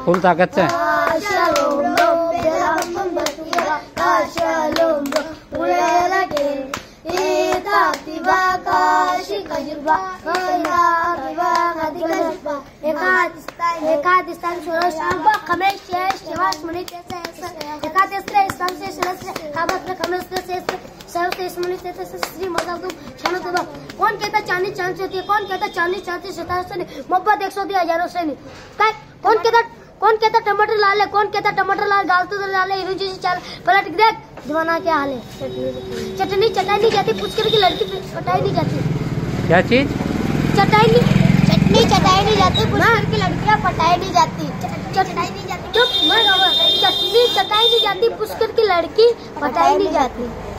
Full ताकत से। कौन कहता चांदी चांद से होती है, कौन कहता चांदी चांदी सितारों से नहीं, मोहब्बत 100 हजारों से नहीं। कौन कहता टमाटर लाल है, कौन कहता टमाटर लाल गालतू तो लाल है, हीरो जैसी चाल पलट देख जमाना क्या हाल है। चटनी चटाई नहीं जाती, पूछ कर की लड़की पटाई नहीं जाती। क्या चीज? चटनी चटाई नहीं जाती, पूछ कर की लड़कियां पटाई नहीं जाती। चटाई नहीं जाती, चुप। चटनी चटाई नहीं जाती, पूछ कर की लड़की पटाई नहीं जाती।